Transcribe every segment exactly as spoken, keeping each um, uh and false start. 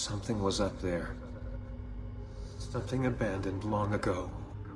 Something was up there. Something abandoned long ago.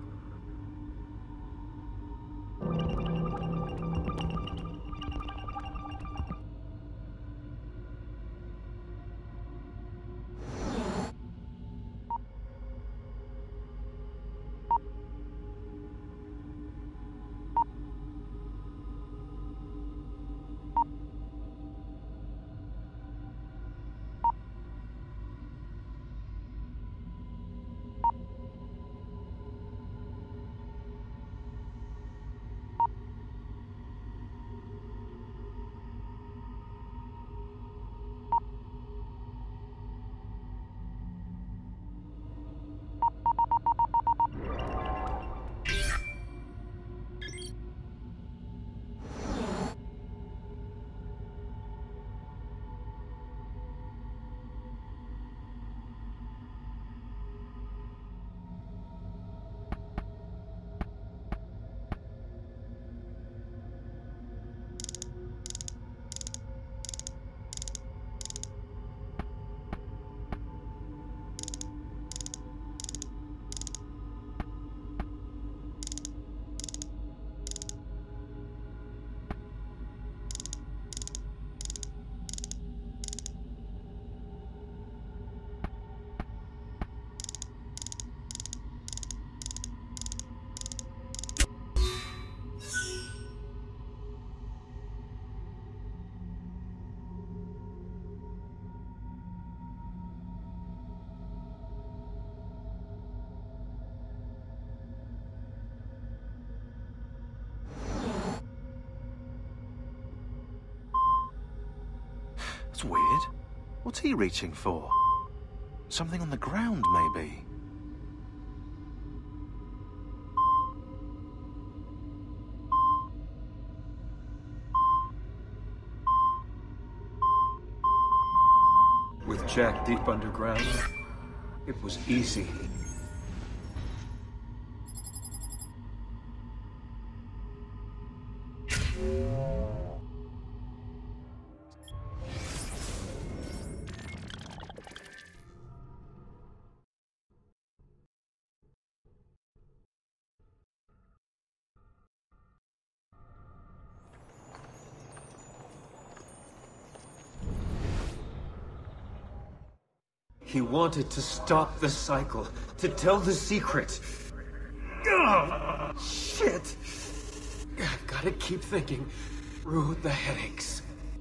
That's weird. What's he reaching for? Something on the ground, maybe? With Jack deep underground, it was easy. He wanted to stop the cycle, to tell the secret. Ugh, shit! I've gotta keep thinking through the headaches.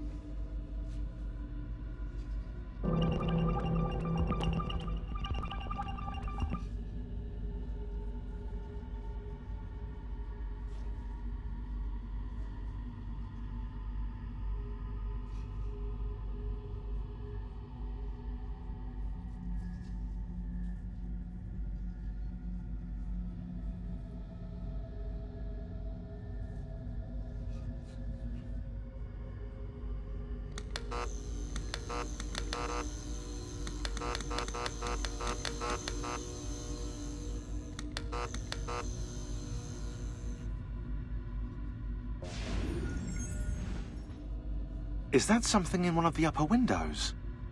Is that something in one of the upper windows?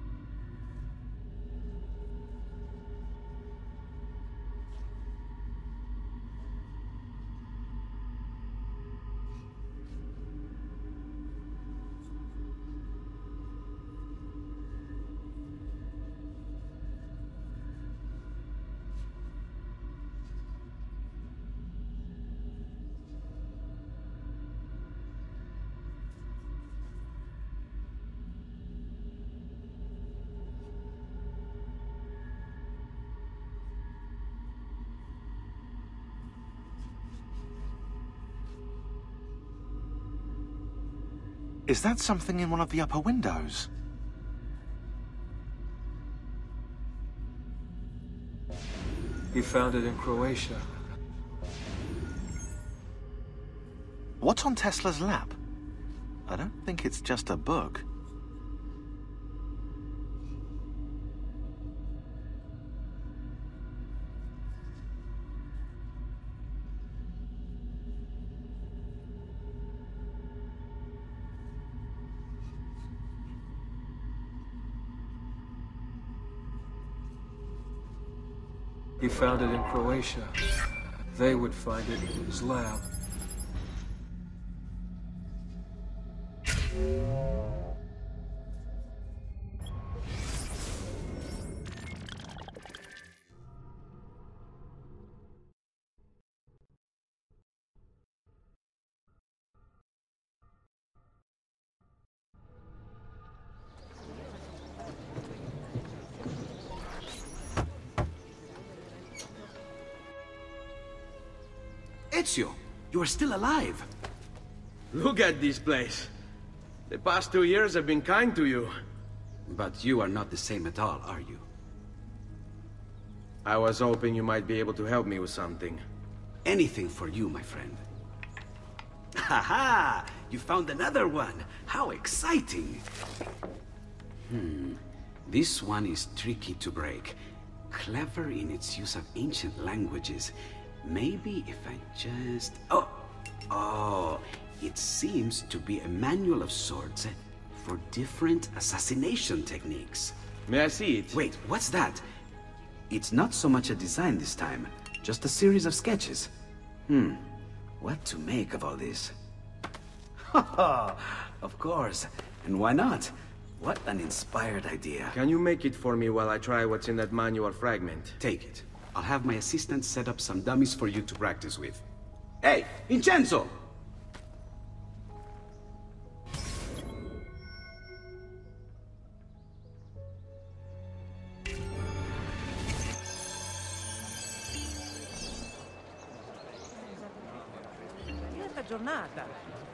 Is that something in one of the upper windows? He found it in Croatia. What's on Tesla's lap? I don't think it's just a book. He found it in Croatia. They would find it in his lab. Ezio, you are still alive. Look at this place. The past two years have been kind to you. But you are not the same at all, are you? I was hoping you might be able to help me with something. Anything for you, my friend. Ha-ha! You found another one! How exciting! Hmm. This one is tricky to break. Clever in its use of ancient languages. Maybe if I just... Oh! Oh! It seems to be a manual of sorts for different assassination techniques. May I see it? Wait, what's that? It's not so much a design this time, just a series of sketches. Hmm, what to make of all this? Haha, of course. And why not? What an inspired idea. Can you make it for me while I try what's in that manual fragment? Take it. I'll have my assistant set up some dummies for you to practice with. Hey, Vincenzo! Giornata.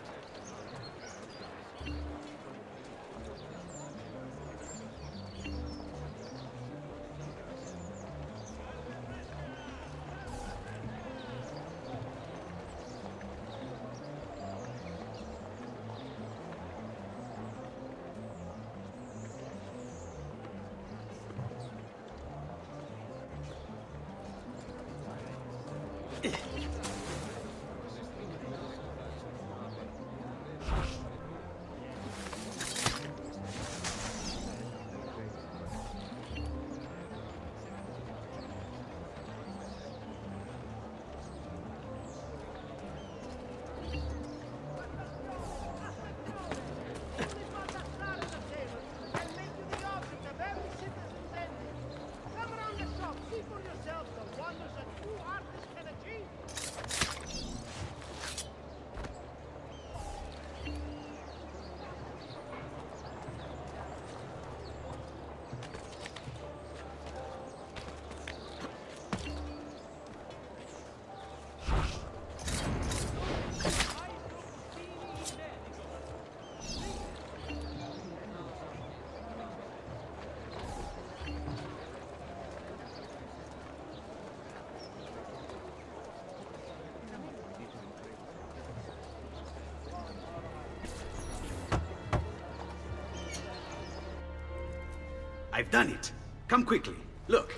I've done it. Come quickly. Look.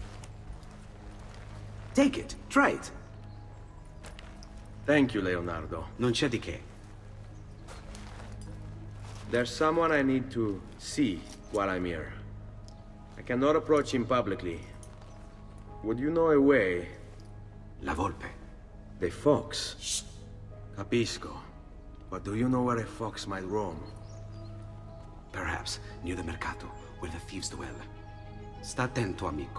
Take it. Try it. Thank you, Leonardo. Non c'è di che. There's someone I need to see while I'm here. I cannot approach him publicly. Would you know a way? La Volpe. The fox. Shh. Capisco. But do you know where a fox might roam? Perhaps near the Mercato, where the thieves dwell. Sta attento, amico.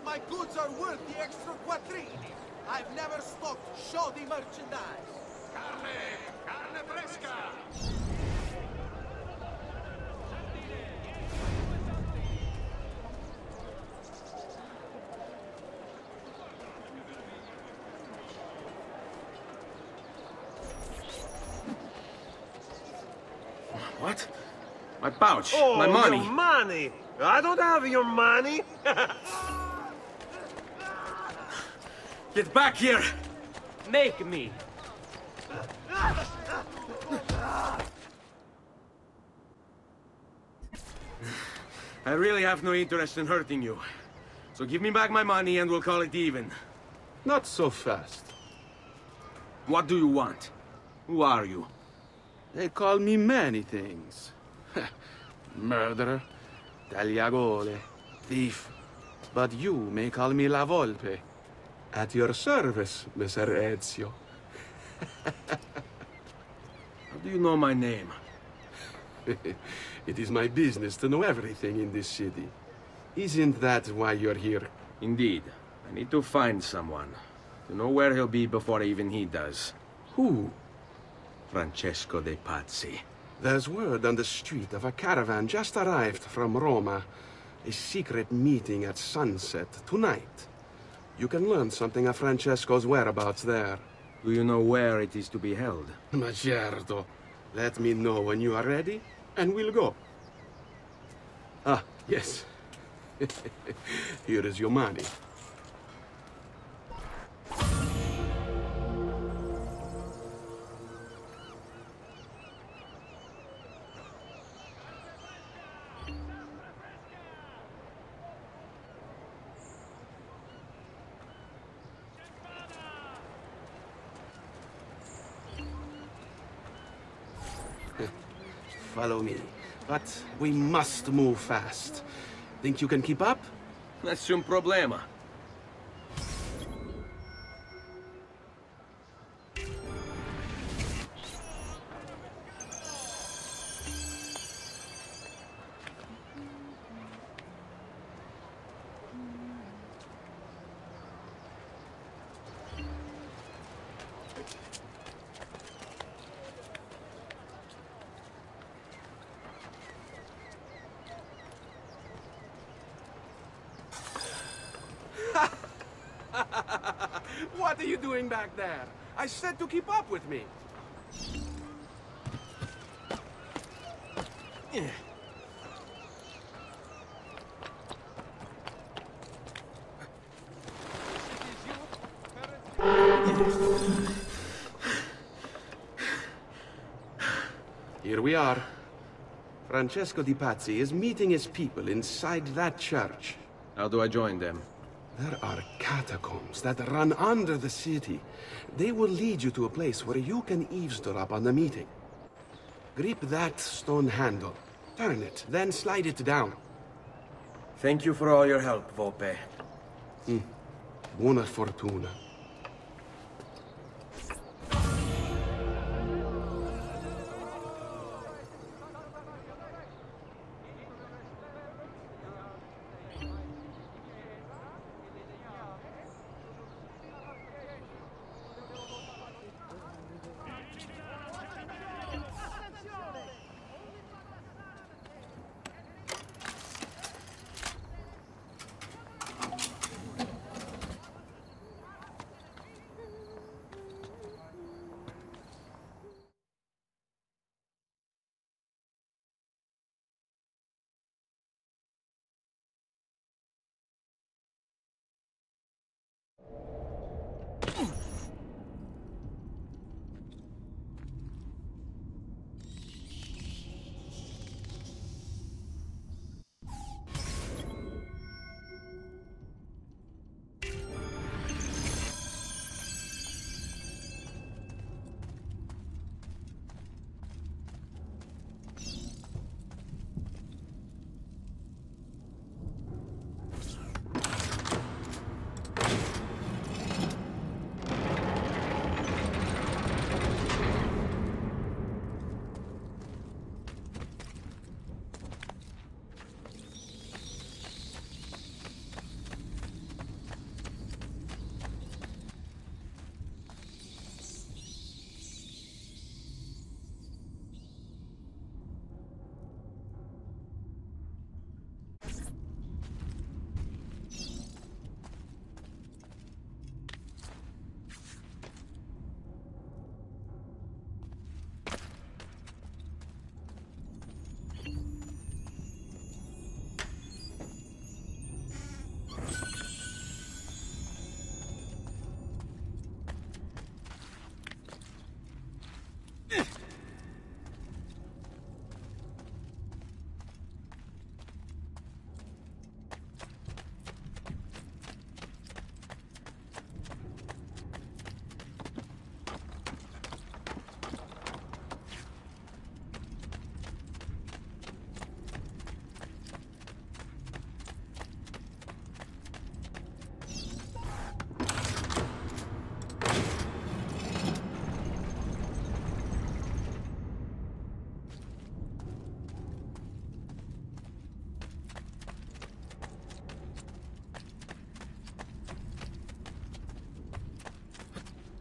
My goods are worth the extra quattrini. I've never stocked shoddy merchandise. Carne! Carne fresca! What? My pouch. Oh, my money. your money! I don't have your money! Get back here! Make me. I really have no interest in hurting you. So give me back my money and we'll call it even. Not so fast. What do you want? Who are you? They call me many things. Murderer, tagliagole, thief. But you may call me La Volpe. At your service, Mister Ezio. How do you know my name? It is my business to know everything in this city. Isn't that why you're here? Indeed. I need to find someone. To know where he'll be before even he does. Who? Francesco de Pazzi. There's word on the street of a caravan just arrived from Roma. A secret meeting at sunset tonight. You can learn something of Francesco's whereabouts there. Do you know where it is to be held? Ma certo. Let me know when you are ready, and we'll go. Ah, yes. Here is your money. Follow me. But we must move fast. Think you can keep up? Nessun problema. What are you doing back there? I said to keep up with me. Here we are. Francesco di Pazzi is meeting his people inside that church. How do I join them? There are catacombs that run under the city. They will lead you to a place where you can eavesdrop on the meeting. Grip that stone handle. Turn it, then slide it down. Thank you for all your help, Volpe. Mm. Buona fortuna.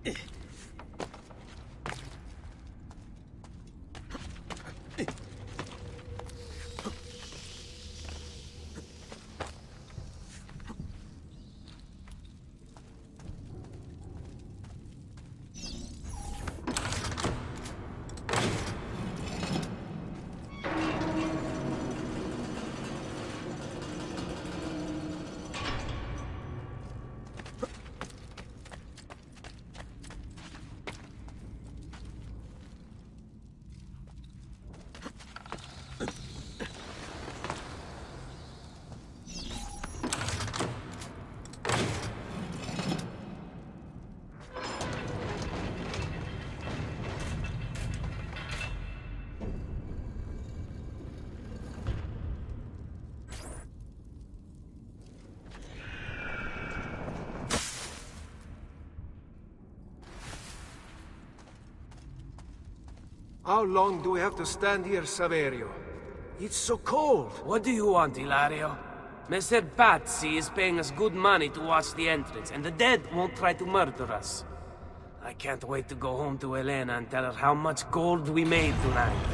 How long do we have to stand here, Saverio? It's so cold. What do you want, Hilario? Messer Pazzi is paying us good money to watch the entrance, and the dead won't try to murder us. I can't wait to go home to Elena and tell her how much gold we made tonight.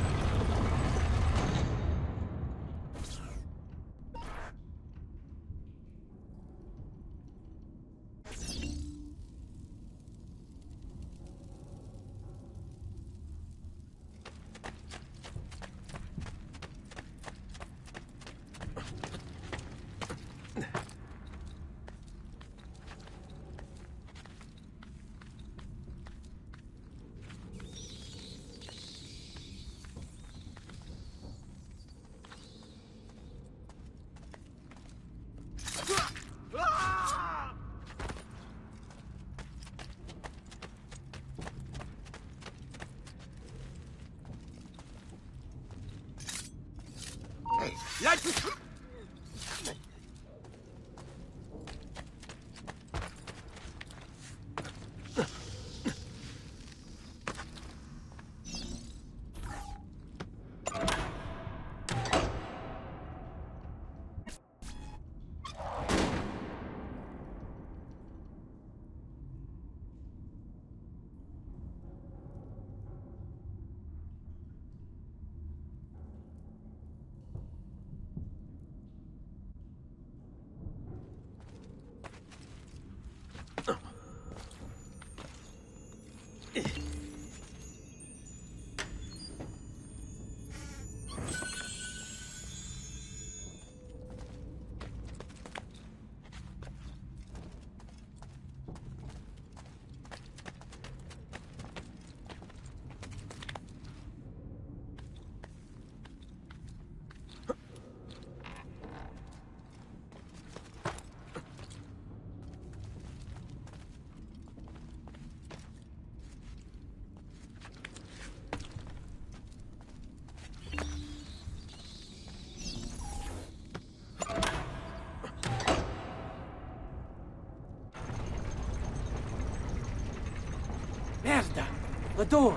Merda! The door!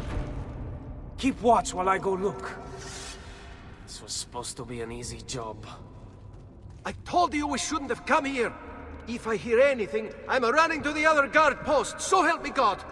Keep watch while I go look. This was supposed to be an easy job. I told you we shouldn't have come here. If I hear anything, I'm running to the other guard post, so help me God!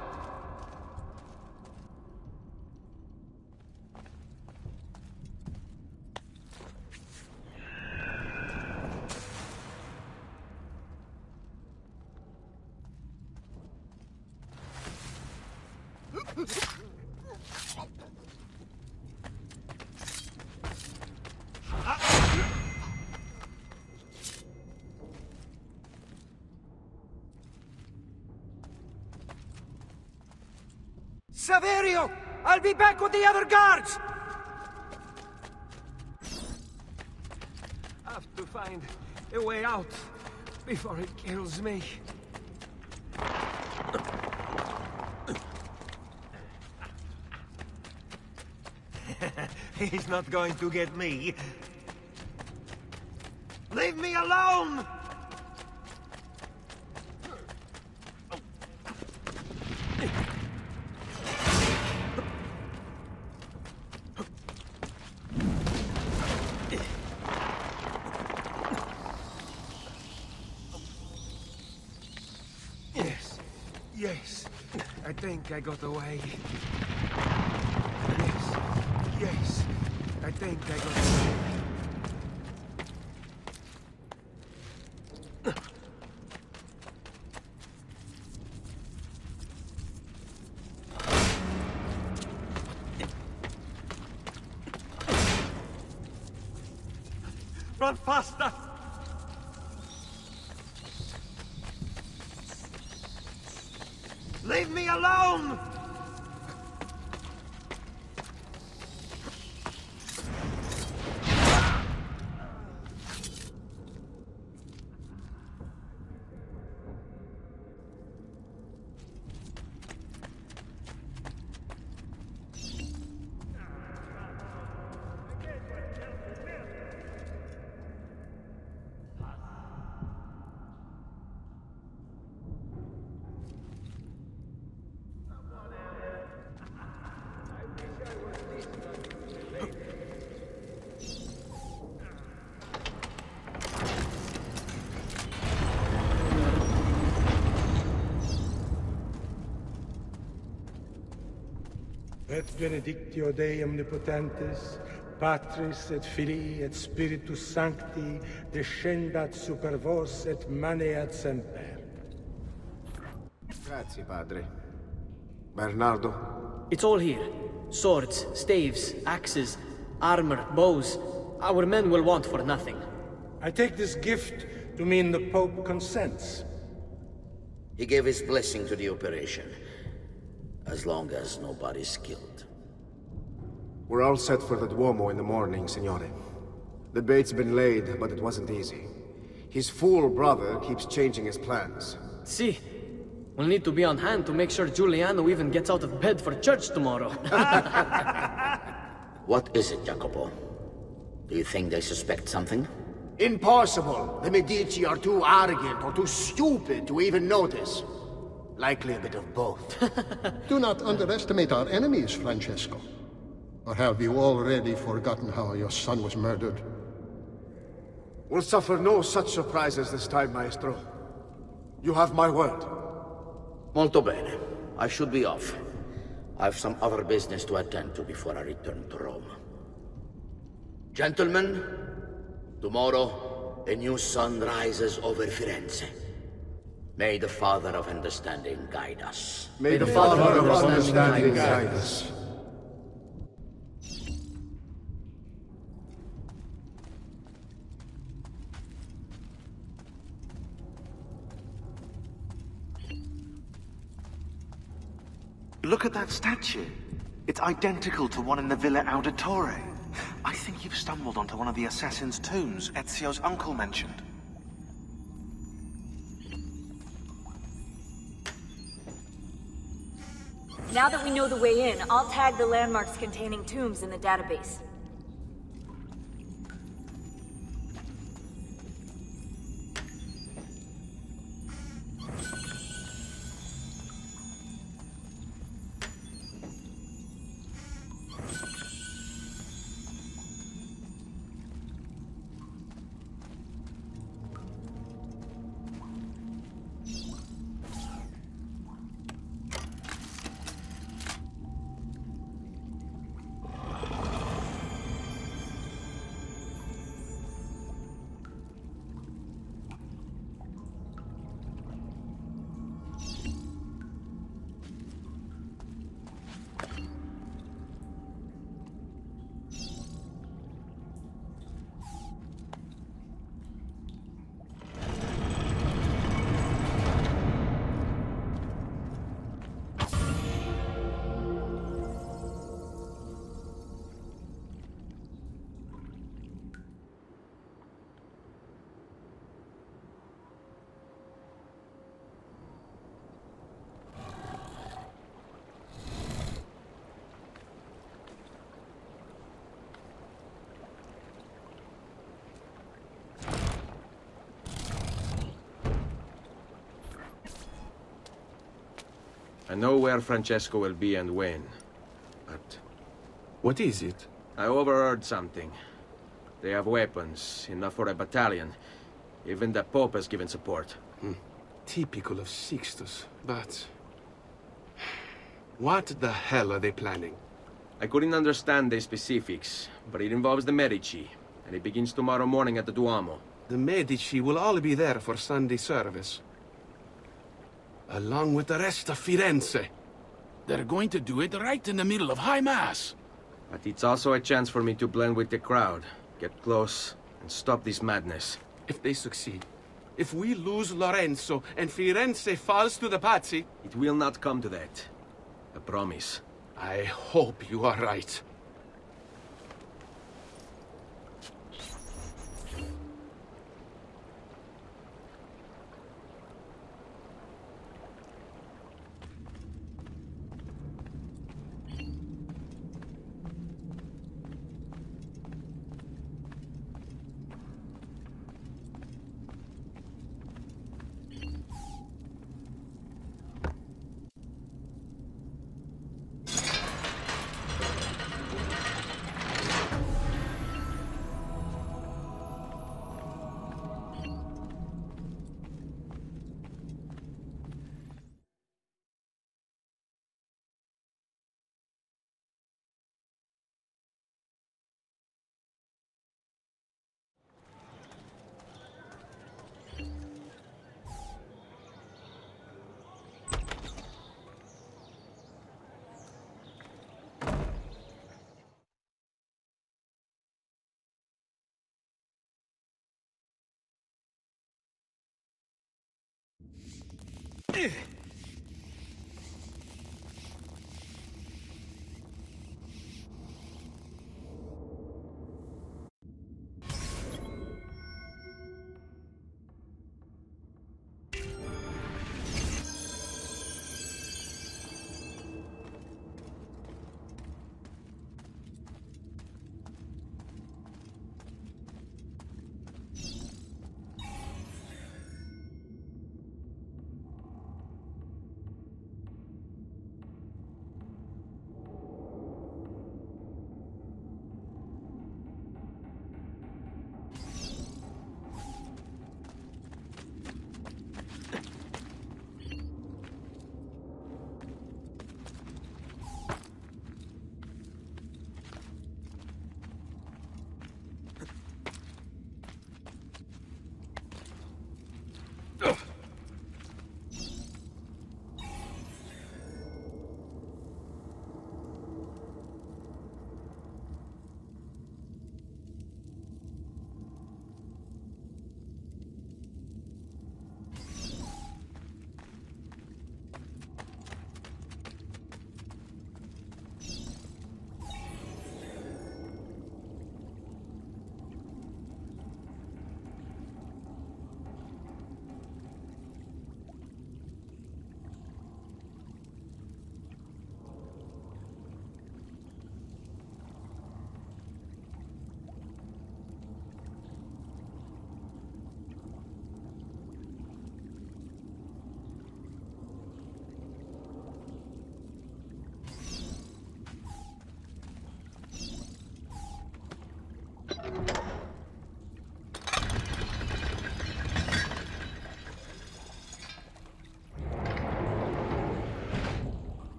Saverio! I'll be back with the other guards! I have to find a way out before it kills me. He's not going to get me. Leave me alone! Yes. Yes. I think I got away. Yes, yes, I think I got away. Run faster! Leave me alone! Et benedictio Dei omnipotentis, Patris et Filii et Spiritus Sancti, descendat super vos et maneat semper. Grazie, Padre. Bernardo? It's all here. Swords, staves, axes, armor, bows. Our men will want for nothing. I take this gift to mean the Pope consents. He gave his blessing to the operation. As long as nobody's killed. We're all set for the Duomo in the morning, Signore. The bait's been laid, but it wasn't easy. His fool brother keeps changing his plans. See, we'll need to be on hand to make sure Giuliano even gets out of bed for church tomorrow. What is it, Jacopo? Do you think they suspect something? Impossible! The Medici are too arrogant or too stupid to even notice. Likely a bit of both. Do not underestimate our enemies, Francesco. Or have you already forgotten how your son was murdered? We'll suffer no such surprises this time, Maestro. You have my word. Molto bene. I should be off. I've some other business to attend to before I return to Rome. Gentlemen, tomorrow a new sun rises over Firenze. May the Father of Understanding guide us. May the Father of Understanding guide us. Look at that statue. It's identical to one in the Villa Auditore. I think you've stumbled onto one of the assassin's tombs Ezio's uncle mentioned. Now that we know the way in, I'll tag the landmarks containing tombs in the database. I know where Francesco will be and when, but... What is it? I overheard something. They have weapons, enough for a battalion. Even the Pope has given support. Hmm. Typical of Sixtus, but... What the hell are they planning? I couldn't understand the specifics, but it involves the Medici, and it begins tomorrow morning at the Duomo. The Medici will all be there for Sunday service. Along with the rest of Firenze. They're going to do it right in the middle of High Mass. But it's also a chance for me to blend with the crowd, get close, and stop this madness. If they succeed, if we lose Lorenzo and Firenze falls to the Pazzi... It will not come to that. I promise. I hope you are right.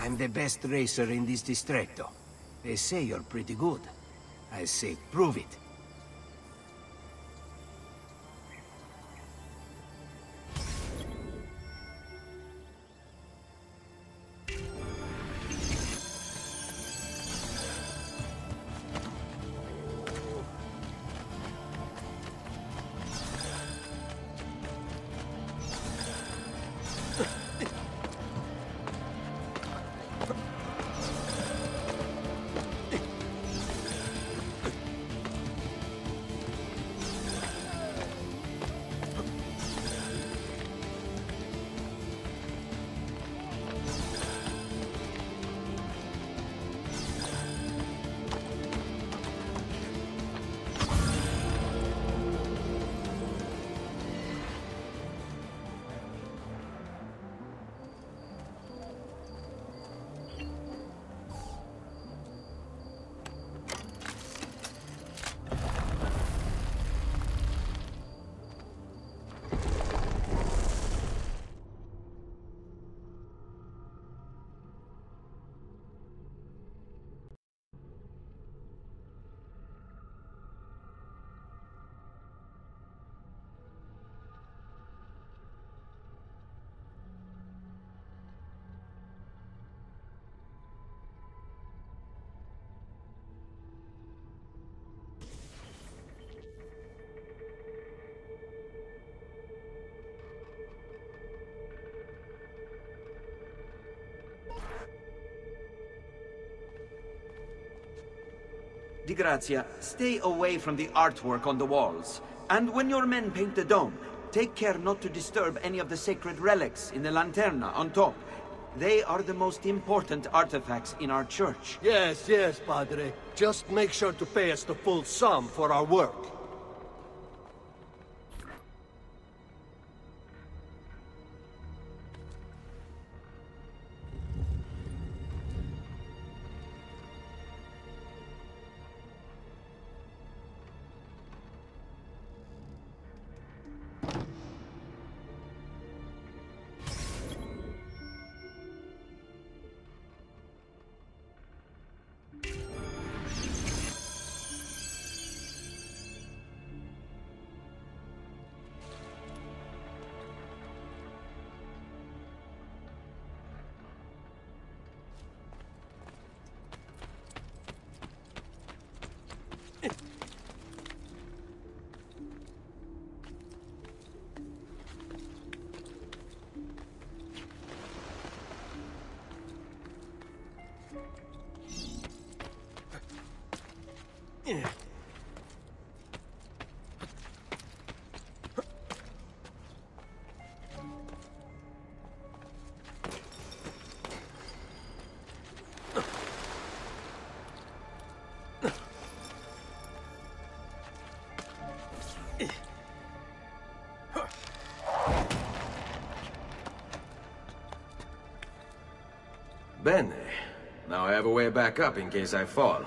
I'm the best racer in this distretto. They say you're pretty good. I say, prove it. Di Grazia, stay away from the artwork on the walls. And when your men paint the dome, take care not to disturb any of the sacred relics in the lanterna on top. They are the most important artifacts in our church. Yes, yes, Padre. Just make sure to pay us the full sum for our work. Yeah. Bene. Now I have a way back up in case I fall.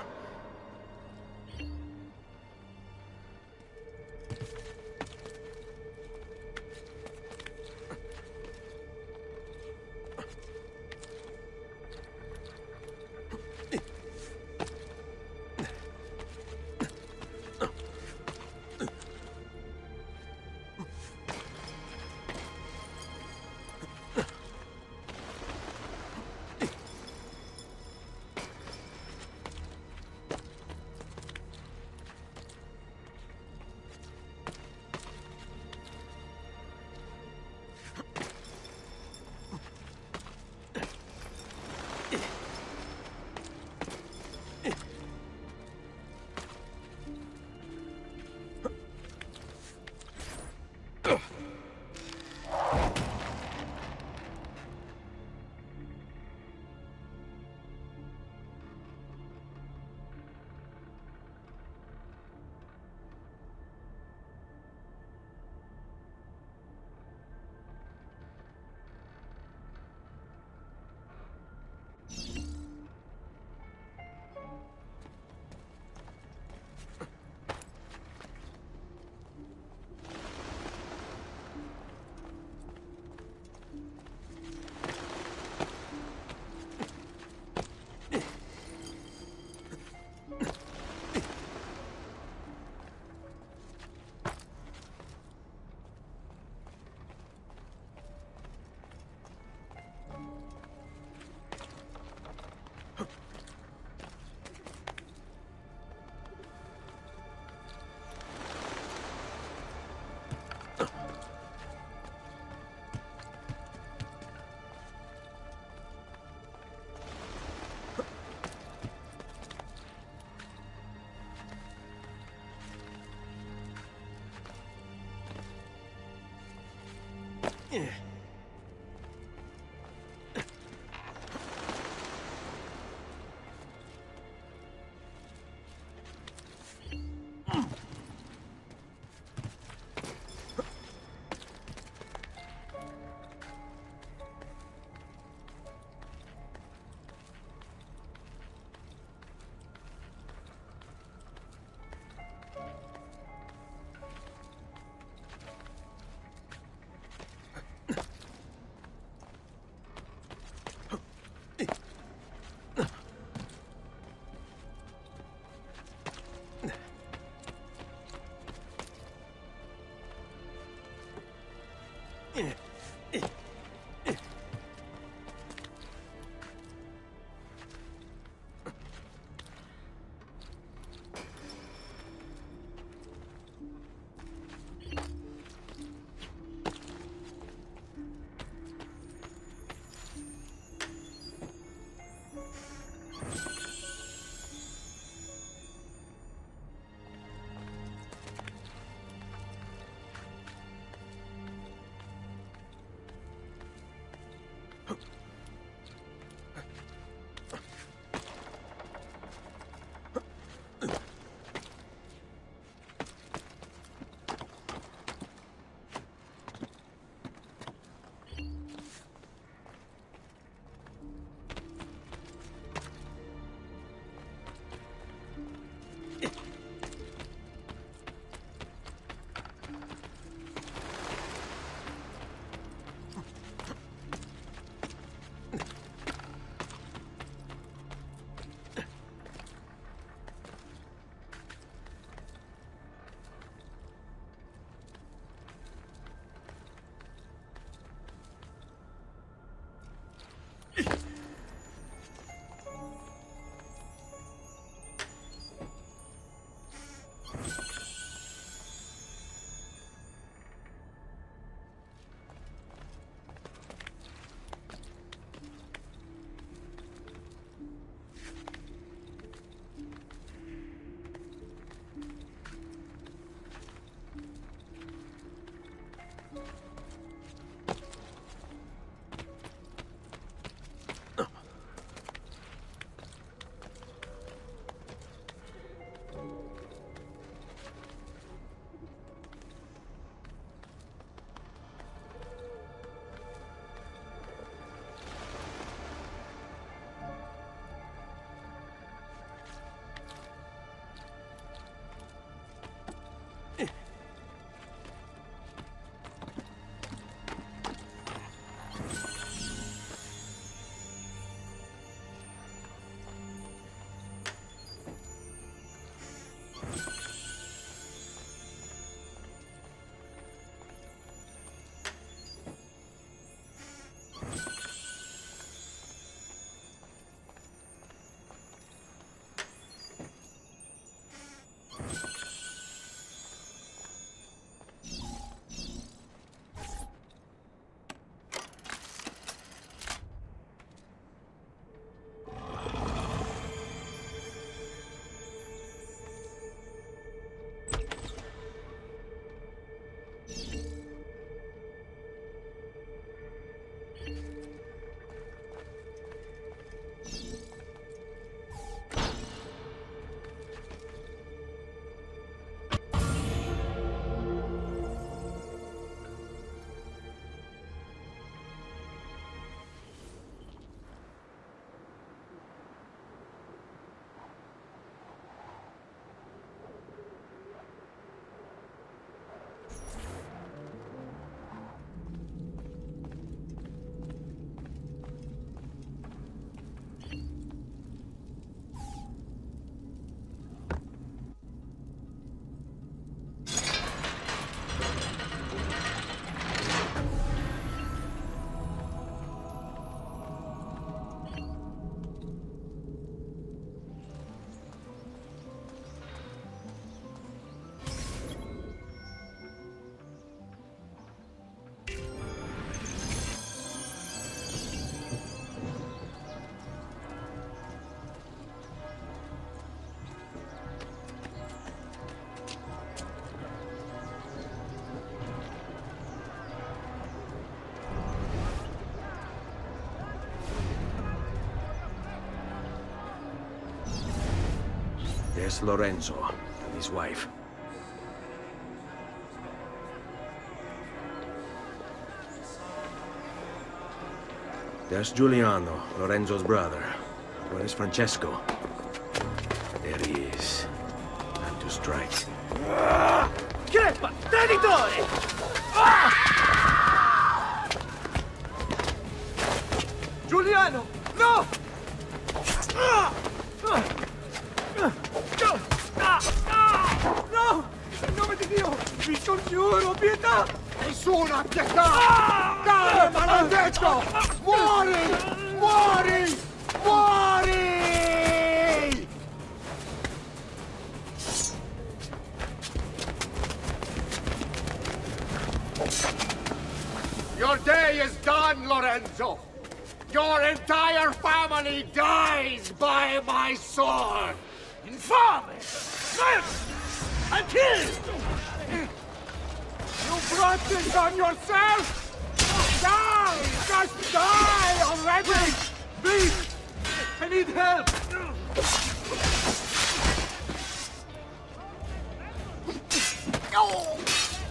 That's Lorenzo and his wife. There's Giuliano, Lorenzo's brother. Where is Francesco? There he is. Time to strike. Crepa! Traditore! Giuliano! No! No! In nome di Dio! Vi congiuro, pietà! Nessuna pietà! Cane maledetto! Muori! Muori! Muori! Your day is done, Lorenzo! Your entire family dies by my sword! Infame! I killed! You brought this on yourself? Die! Just die already! Please! I need help! Oh!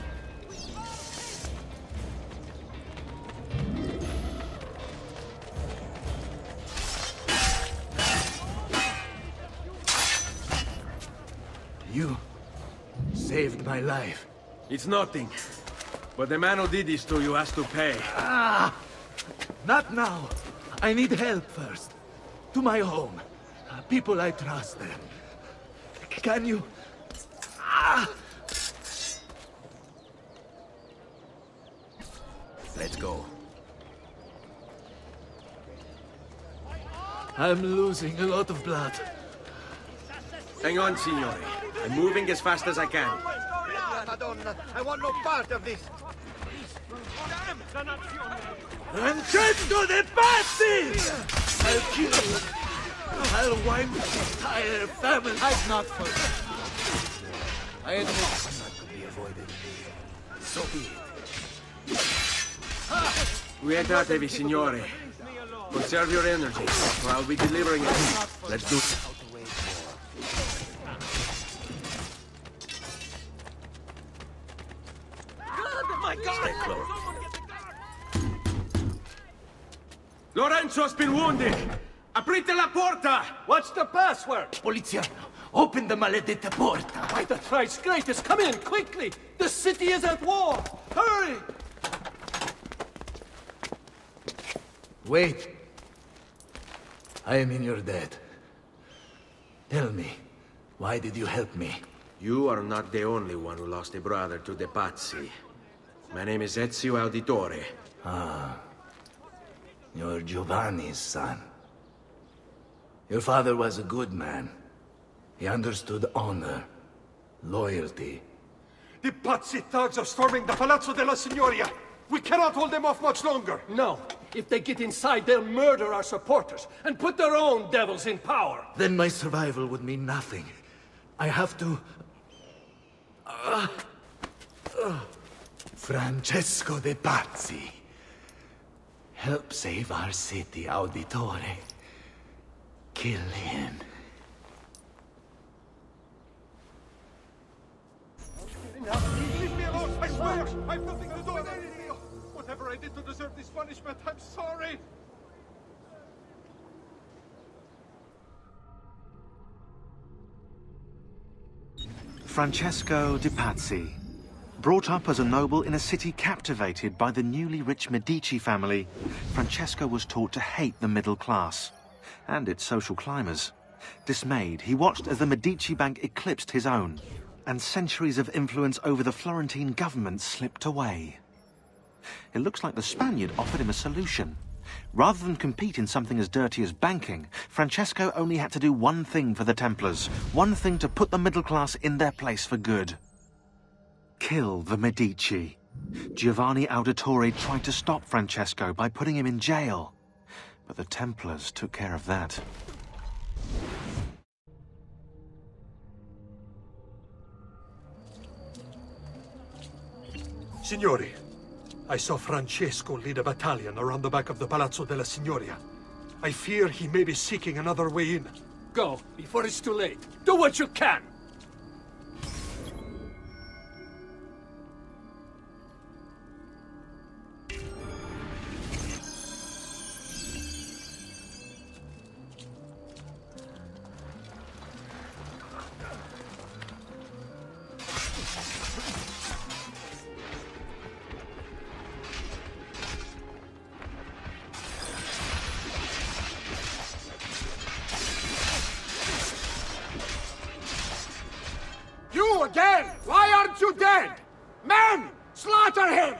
You saved my life. It's nothing. But the man who did this to you has to pay. Ah! Not now. I need help first. To my home. Uh, people I trust there. Can you... Ah! Let's go. I'm losing a lot of blood. Hang on, signore. I'm moving as fast as I can. Madonna, I want no part of this. Francesco de Pazzi! I'll kill you. I'll wipe the entire family. I've not forgotten. I admit it's not to be avoided. So be it. Quietatevi, signore. Conserve your energy, or I'll be delivering it. Let's do it. My God! Stay close. Lorenzo's been wounded! Aprite la porta! What's the password? Poliziano, open the maledetta porta. By the thrice greatest, come in, quickly! The city is at war! Hurry! Wait. I am in your debt. Tell me, why did you help me? You are not the only one who lost a brother to the Pazzi. My name is Ezio Auditore. Ah. You're Giovanni's son. Your father was a good man. He understood honor, loyalty. The Pazzi thugs are storming the Palazzo della Signoria! We cannot hold them off much longer! No. If they get inside, they'll murder our supporters and put their own devils in power. Then my survival would mean nothing. I have to... Uh, uh, Francesco de Pazzi. Help save our city, Auditore. Kill him. Leave me alone, I swear! I've nothing to do with anything! Whatever I did to deserve this punishment, I'm sorry! Francesco de Pazzi. Brought up as a noble in a city captivated by the newly rich Medici family, Francesco was taught to hate the middle class and its social climbers. Dismayed, he watched as the Medici Bank eclipsed his own, and centuries of influence over the Florentine government slipped away. It looks like the Spaniard offered him a solution. Rather than compete in something as dirty as banking, Francesco only had to do one thing for the Templars, one thing to put the middle class in their place for good. Kill the Medici. Giovanni Auditore tried to stop Francesco by putting him in jail, but the Templars took care of that. Signori, I saw Francesco lead a battalion around the back of the Palazzo della Signoria. I fear he may be seeking another way in. Go, before it's too late. Do what you can! Again! Why aren't you dead? Men! Slaughter him!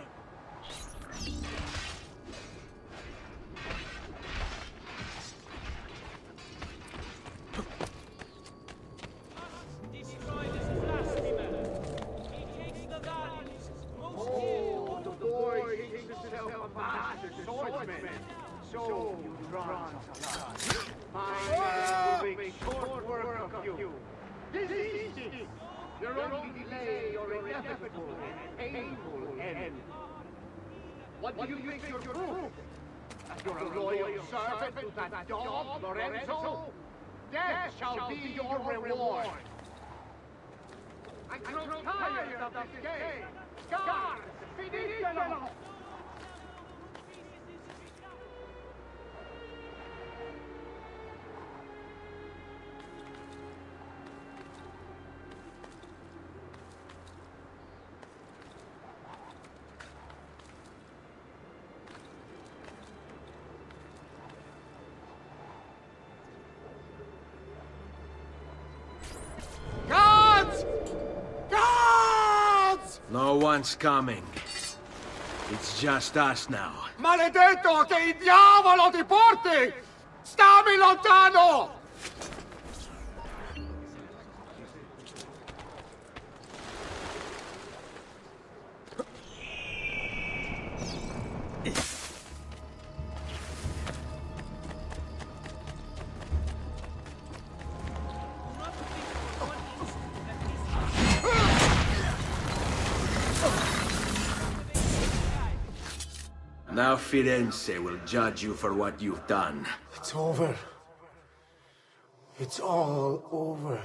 Oh, the boy thinks himself a master swordsman. So you run. My man will make short work of you. This is easy. Your only delay your inevitable and painful end. What do you think you're proof? That you're a loyal servant to that dog, Lorenzo? Death shall be your reward. I grow tired of this game. Scars, finitelo! No one's coming. It's just us now. Maledetto, che il diavolo ti porti! Stammi lontano! Now Firenze will judge you for what you've done. It's over. It's all over.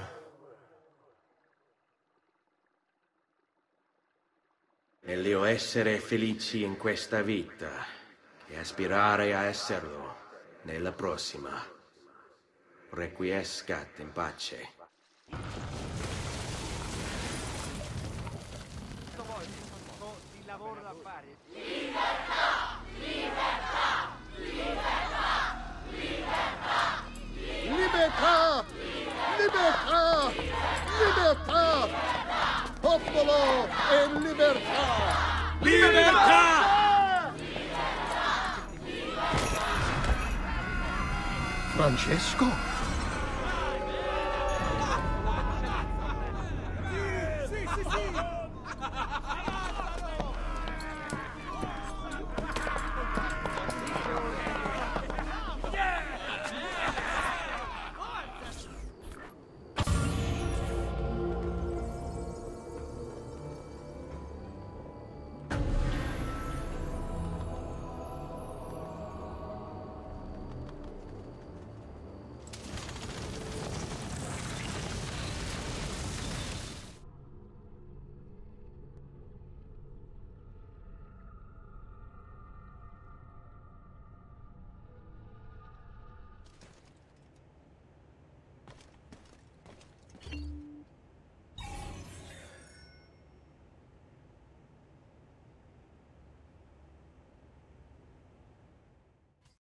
Meglio essere felici in questa vita che aspirare a esserlo nella prossima. Requiescat in pace. Libertà! Libertà! Libertà! Popolo e libertà! Libertà! Francesco?